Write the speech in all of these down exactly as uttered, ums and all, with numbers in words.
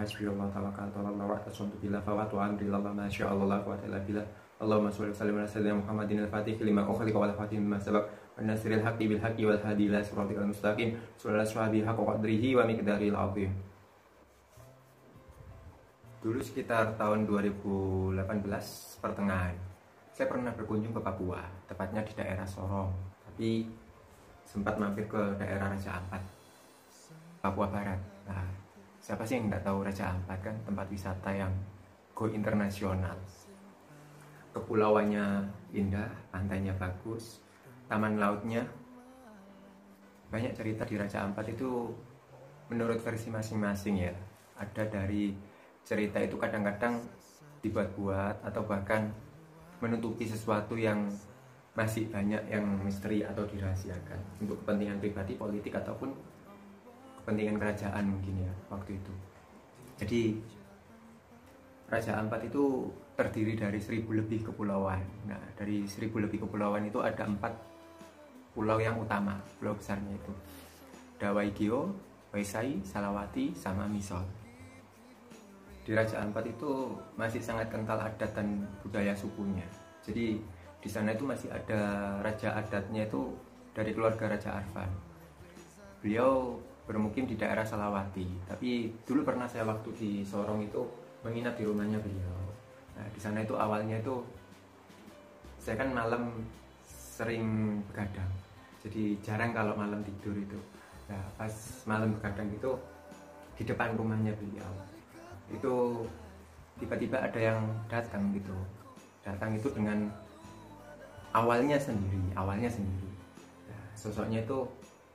hasbiyallahu tawakkaltu 'alallah wa atasabtu billah fawatu amri lillah ma syaa Allah la quwwata illa billah. Allahumma shalli wa sallim ala sayyidina Muhammadin al-fatih lima ukhliqa wal fatih lima sabaq wan nasril haqqi bil haqqi wal hadi ila siratal mustaqim sallallahu alaihi haqqa qadrihi wa miqdaril azim. Dulu sekitar tahun dua ribu delapan belas pertengahan saya pernah berkunjung ke Papua, tepatnya di daerah Sorong, tapi sempat mampir ke daerah Raja Ampat, Papua Barat. Nah, siapa sih yang nggak tahu Raja Ampat, kan tempat wisata yang go internasional. Kepulauannya indah, pantainya bagus, taman lautnya banyak. Cerita di Raja Ampat itu menurut versi masing-masing ya. Ada dari cerita itu kadang-kadang dibuat-buat atau bahkan menutupi sesuatu yang masih banyak yang misteri atau dirahasiakan untuk kepentingan pribadi, politik ataupun kepentingan kerajaan mungkin ya waktu itu. Jadi Raja Ampat itu terdiri dari seribu lebih kepulauan. Nah, dari seribu lebih kepulauan itu ada empat pulau yang utama, pulau besarnya itu ada Waigeo, Waisai, Salawati, sama Misol. Di Raja Ampat itu masih sangat kental adat dan budaya sukunya. Jadi di sana itu masih ada raja adatnya itu dari keluarga Raja Arfan. Beliau bermukim di daerah Salawati, tapi dulu pernah saya waktu di Sorong itu menginap di rumahnya beliau. Nah, di sana itu awalnya itu saya kan malam sering begadang, jadi jarang kalau malam tidur itu. Nah, pas malam begadang itu di depan rumahnya beliau itu tiba-tiba ada yang datang gitu. Datang itu dengan awalnya sendiri, awalnya sendiri. Nah, sosoknya itu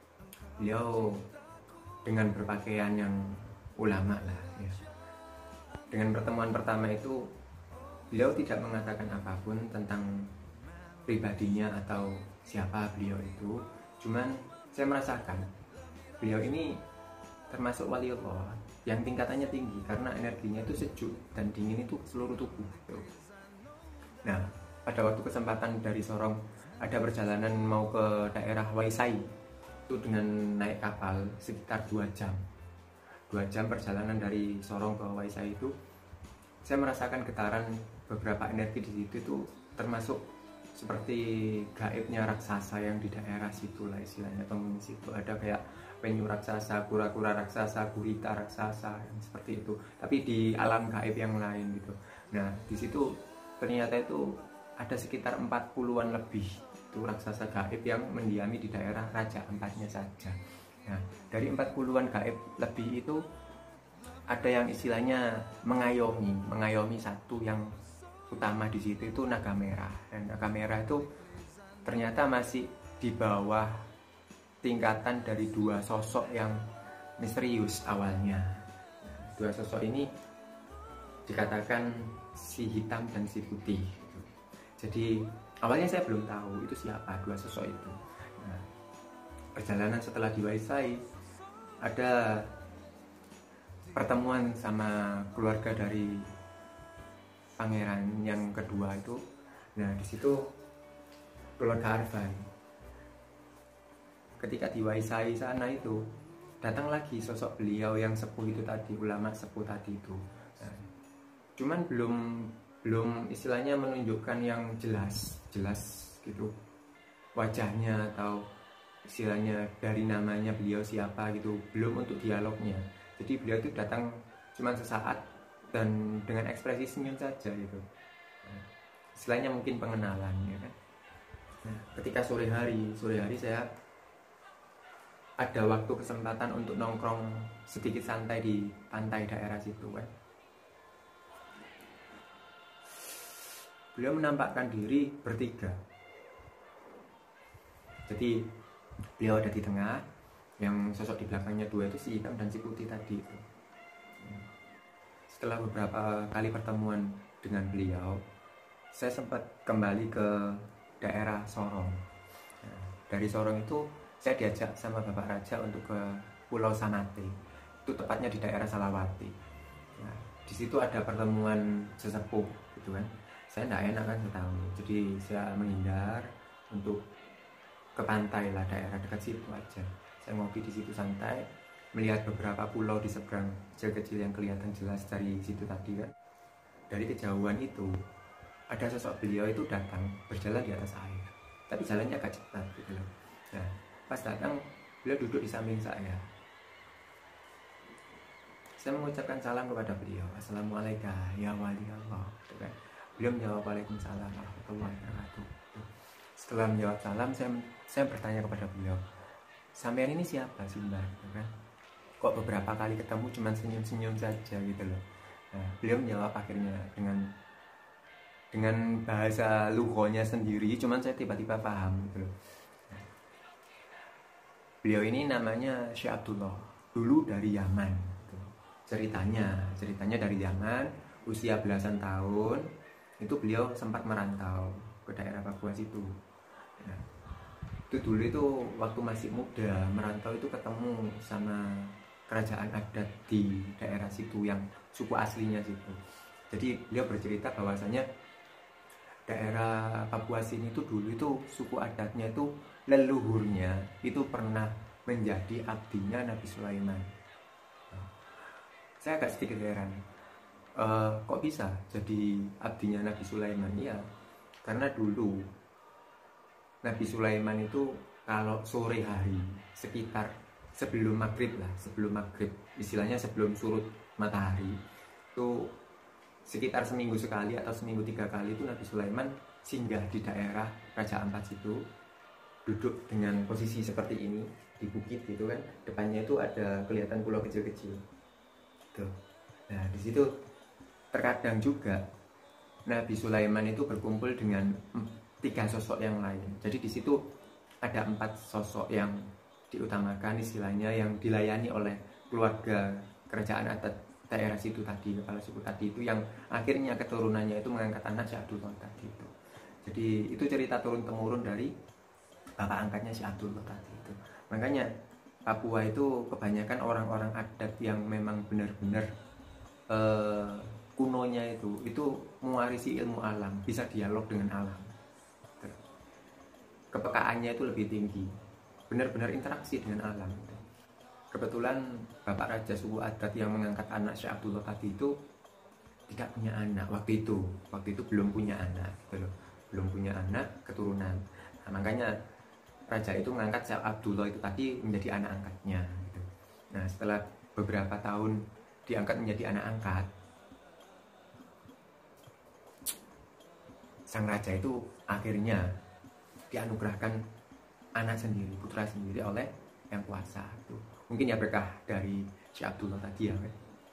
beliau dengan berpakaian yang ulama lah ya. Dengan pertemuan pertama itu beliau tidak mengatakan apapun tentang pribadinya atau siapa beliau itu. Cuman saya merasakan beliau ini termasuk wali Allah yang tingkatannya tinggi karena energinya itu sejuk dan dingin itu seluruh tubuh gitu. Nah, pada waktu kesempatan dari Sorong ada perjalanan mau ke daerah Waisai itu dengan naik kapal sekitar dua jam. Dua jam perjalanan dari Sorong ke Waisai itu saya merasakan getaran beberapa energi di situ itu, termasuk seperti gaibnya raksasa yang di daerah situ lah istilahnya. Penghuni situ ada kayak penyu raksasa, kura-kura raksasa, gurita raksasa yang seperti itu, tapi di alam gaib yang lain gitu. Nah, di situ ternyata itu ada sekitar empat puluhan lebih itu raksasa gaib yang mendiami di daerah Raja Ampatnya saja. Nah, dari empat puluhan gaib lebih itu ada yang istilahnya mengayomi, mengayomi satu yang utama di situ itu naga merah. Dan naga merah itu ternyata masih di bawah tingkatan dari dua sosok yang misterius awalnya. Dua sosok ini dikatakan si hitam dan si putih. Jadi awalnya saya belum tahu itu siapa dua sosok itu. Nah, perjalanan setelah di Waisai ada pertemuan sama keluarga dari pangeran yang kedua itu. Nah, di situ keluarga Arfan. Ketika di Waisai sana itu datang lagi sosok beliau yang sepuh itu tadi, ulama sepuh tadi itu. Nah, cuman belum belum istilahnya menunjukkan yang jelas jelas gitu wajahnya atau istilahnya dari namanya beliau siapa gitu, belum untuk dialognya. Jadi beliau itu datang cuman sesaat dan dengan ekspresi senyum saja gitu. Nah, istilahnya mungkin pengenalan ya kan. Nah, ketika sore hari sore hari saya ada waktu kesempatan untuk nongkrong sedikit santai di pantai daerah situ kan. Beliau menampakkan diri bertiga. Jadi beliau ada di tengah, yang sosok di belakangnya dua itu si hitam dan si putih tadi itu. Setelah beberapa kali pertemuan dengan beliau, saya sempat kembali ke daerah Sorong. Nah, dari Sorong itu saya diajak sama Bapak Raja untuk ke Pulau Sanate. Itu tepatnya di daerah Salawati. Nah, di situ ada pertemuan sesepuh gitu kan. Saya tidak enak kan tahu. Jadi saya menghindar untuk ke pantai lah, daerah dekat situ aja. Saya ngopi di situ santai. melihat beberapa pulau di seberang kecil-kecil yang kelihatan jelas dari situ tadi kan. Dari kejauhan itu ada sosok beliau itu datang berjalan di atas air, tapi jalannya agak cepat gitu loh. Nah, pas datang beliau duduk di samping saya. Saya mengucapkan salam kepada beliau, assalamualaikum ya wali Allah, gitu kan. Beliau menjawab waalaikumsalam warahmatullahi wabarakatuh. Setelah menjawab salam, saya saya bertanya kepada beliau, sampean ini siapa sih mbak, gitu kan? Kok beberapa kali ketemu cuma senyum-senyum saja gitu loh. Nah, beliau menjawab akhirnya dengan dengan bahasa lugonya sendiri, cuman saya tiba-tiba paham gitu loh. Nah, beliau ini namanya Syekh Abdullah, dulu dari Yaman gitu. Ceritanya, ceritanya dari Yaman, usia belasan tahun itu beliau sempat merantau ke daerah Papua situ. Nah, itu dulu itu waktu masih muda merantau itu ketemu sama kerajaan adat di daerah situ yang suku aslinya situ. Jadi beliau bercerita bahwasanya daerah Papua sini itu dulu itu suku adatnya itu leluhurnya itu pernah menjadi abdinya Nabi Sulaiman. Nah, saya agak sedikit heran, e, kok bisa jadi abdinya Nabi Sulaiman? Ya, karena dulu Nabi Sulaiman itu kalau sore hari sekitar sebelum maghrib lah, sebelum maghrib, istilahnya sebelum surut matahari, itu sekitar seminggu sekali atau seminggu tiga kali itu Nabi Sulaiman singgah di daerah Raja Ampat situ, duduk dengan posisi seperti ini di bukit gitu kan, depannya itu ada kelihatan pulau kecil-kecil. Tuh. Nah di situ terkadang juga Nabi Sulaiman itu berkumpul dengan tiga sosok yang lain. Jadi di situ ada empat sosok yang diutamakan, istilahnya yang dilayani oleh keluarga kerajaan adat daerah situ tadi, kepala suku tadi itu, yang akhirnya keturunannya itu mengangkat anak Syekh Abdullah tadi itu. Jadi itu cerita turun temurun dari bapak angkatnya Syekh Abdullah tadi itu. Makanya Papua itu kebanyakan orang-orang adat yang memang benar-benar eh, kunonya itu itu mewarisi ilmu alam, bisa dialog dengan alam. Kepekaannya itu lebih tinggi, benar-benar interaksi dengan alam. Kebetulan bapak raja suku adat yang mengangkat anak Syekh Abdullah tadi itu tidak punya anak waktu itu, waktu itu belum punya anak, gitu loh. Belum punya anak keturunan. Nah, makanya raja itu mengangkat Syekh Abdullah itu tadi menjadi anak angkatnya. Gitu. Nah setelah beberapa tahun diangkat menjadi anak angkat, sang raja itu akhirnya dianugerahkan anak sendiri, putra sendiri oleh yang kuasa itu. Mungkin ya berkah dari Syekh Abdullah tadi ya kan?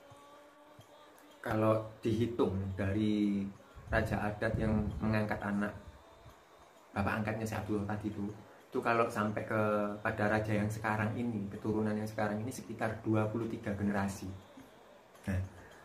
Kalau dihitung dari raja adat yang mengangkat anak bapak angkatnya Syekh Abdullah tadi itu, itu kalau sampai ke pada raja yang sekarang ini, keturunan yang sekarang ini sekitar dua puluh tiga generasi. Nah,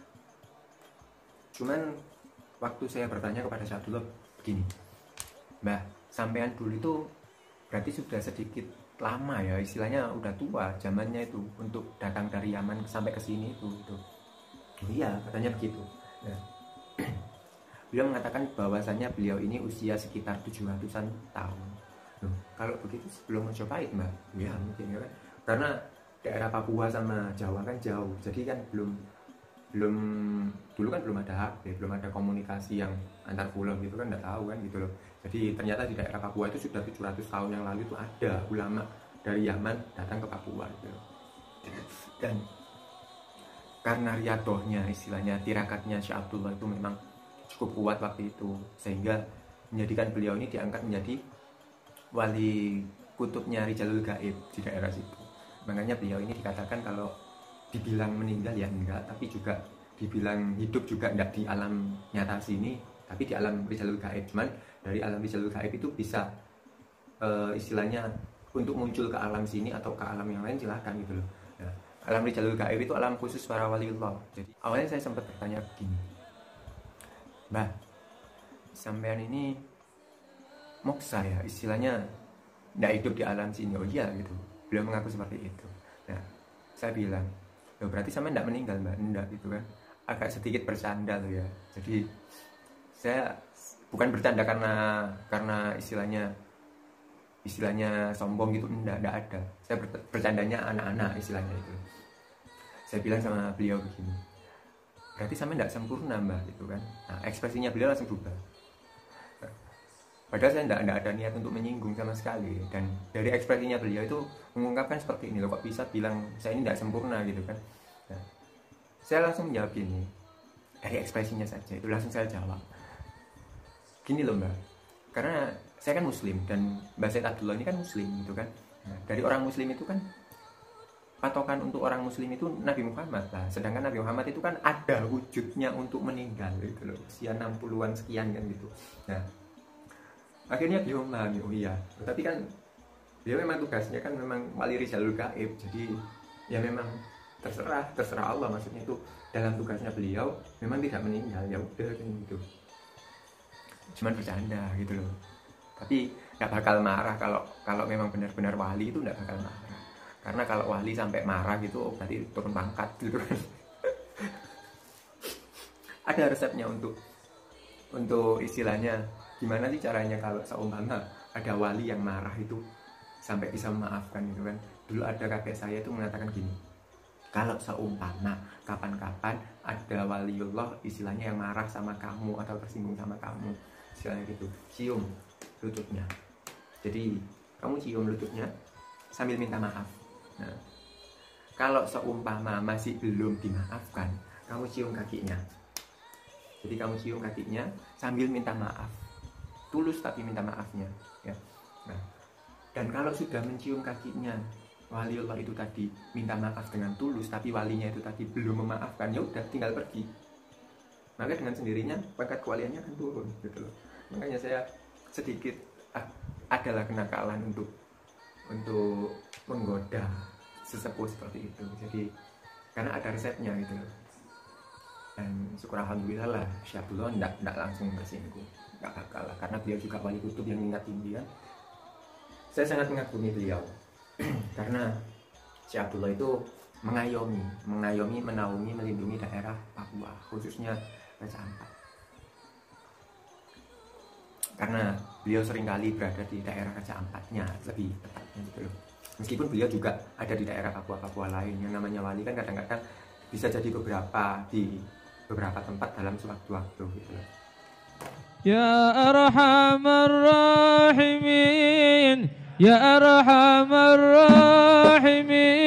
cuman waktu saya bertanya kepada Syekh Abdullah begini, Mbah, sampean dulu itu berarti sudah sedikit lama ya, istilahnya udah tua zamannya itu untuk datang dari Yaman sampai ke sini itu, itu. Iya, katanya begitu. Nah, beliau mengatakan bahwasannya beliau ini usia sekitar tujuh ratusan tahun. Loh, kalau begitu sebelum Majapahit, Mbak? Ya mungkin ya kan. Karena daerah Papua sama Jawa kan jauh, jadi kan belum belum dulu kan belum ada H P, belum ada komunikasi yang antar pulau gitu kan, nggak tahu kan gitu loh. Jadi ternyata di daerah Papua itu sudah tujuh ratus tahun yang lalu itu ada ulama dari Yaman datang ke Papua gitu loh. Dan karena riadohnya, istilahnya tirakatnya Syekh Abdullah itu memang cukup kuat waktu itu, sehingga menjadikan beliau ini diangkat menjadi wali kutubnya Rijalul Gaib di daerah situ. Makanya beliau ini dikatakan kalau dibilang meninggal ya enggak, tapi juga dibilang hidup juga enggak di alam nyata sini, tapi di alam Rijalul Gaib. Cuman dari alam Rijalul Gaib itu bisa e, istilahnya untuk muncul ke alam sini atau ke alam yang lain silahkan gitu loh. Nah, alam Rijalul Gaib itu alam khusus para waliullah. Jadi awalnya saya sempat bertanya begini, Mbah, sampean ini moksa ya, istilahnya enggak hidup di alam sini? Oh iya gitu, beliau mengaku seperti itu. Nah saya bilang, ya berarti sampean enggak meninggal, Mbak? Enggak gitu kan, agak sedikit bercanda loh ya. Jadi saya bukan bercanda karena karena istilahnya istilahnya sombong gitu, enggak, enggak ada. Saya bercandanya anak-anak istilahnya itu. Saya bilang sama beliau begini, berarti sampai tidak sempurna mbak gitu kan. Nah ekspresinya beliau langsung berubah. Padahal saya tidak ada niat untuk menyinggung sama sekali. Dan dari ekspresinya beliau itu mengungkapkan seperti ini loh, kok bisa bilang saya ini tidak sempurna gitu kan. Nah, saya langsung menjawab gini, dari ekspresinya saja itu langsung saya jawab gini loh mbak, karena saya kan muslim dan Mbak Said Abdullah ini kan muslim gitu kan. Nah, dari orang muslim itu kan patokan untuk orang muslim itu Nabi Muhammad lah. Sedangkan Nabi Muhammad itu kan ada wujudnya untuk meninggal gitu loh, usia enam puluhan sekian kan gitu. Nah akhirnya beliau memahami, oh iya, tapi kan dia memang tugasnya kan memang wali rijalul gaib, jadi ya memang terserah terserah Allah, maksudnya itu dalam tugasnya beliau memang tidak meninggal, ya udah kan gitu. Cuman bercanda gitu loh, tapi nggak bakal marah kalau kalau memang benar-benar wali itu nggak bakal marah. Karena kalau wali sampai marah gitu, oh berarti turun pangkat gitu. Ada resepnya untuk untuk istilahnya gimana sih caranya kalau seumpama ada wali yang marah itu sampai bisa memaafkan gitu kan. Dulu ada kakek saya itu mengatakan gini, kalau seumpama kapan-kapan ada waliullah istilahnya yang marah sama kamu atau tersinggung sama kamu, istilahnya gitu, cium lututnya. Jadi kamu cium lututnya sambil minta maaf. Nah, kalau seumpama masih belum dimaafkan, kamu cium kakinya. Jadi kamu cium kakinya sambil minta maaf, tulus tapi minta maafnya, ya. Nah, dan kalau sudah mencium kakinya waliullah itu tadi minta maaf dengan tulus, tapi walinya itu tadi belum memaafkan, ya udah tinggal pergi. Maka dengan sendirinya pangkat kewaliannya akan turun, gitu loh. Makanya saya sedikit ah, adalah kenakalan untuk untuk menggoda sesepuh seperti itu. Jadi karena ada resepnya gitu loh. Dan syukur alhamdulillah lah Syekh Abdullah enggak, enggak langsung tersinggung, enggak bakal lah, karena beliau juga wali kutub yang tingkat tinggi kan. Saya sangat mengagumi beliau karena Syekh Abdullah itu mengayomi, mengayomi, menaungi, melindungi daerah Papua, khususnya Raja Ampat. Karena beliau seringkali berada di daerah Raja Ampatnya lebih tepatnya gitu loh. Meskipun beliau juga ada di daerah Papua-Papua lain, yang namanya wali kan kadang-kadang bisa jadi beberapa di beberapa tempat dalam sewaktu-waktu gitu loh. Ya Arhamar Rahimin, Ya Arhamar Rahimin.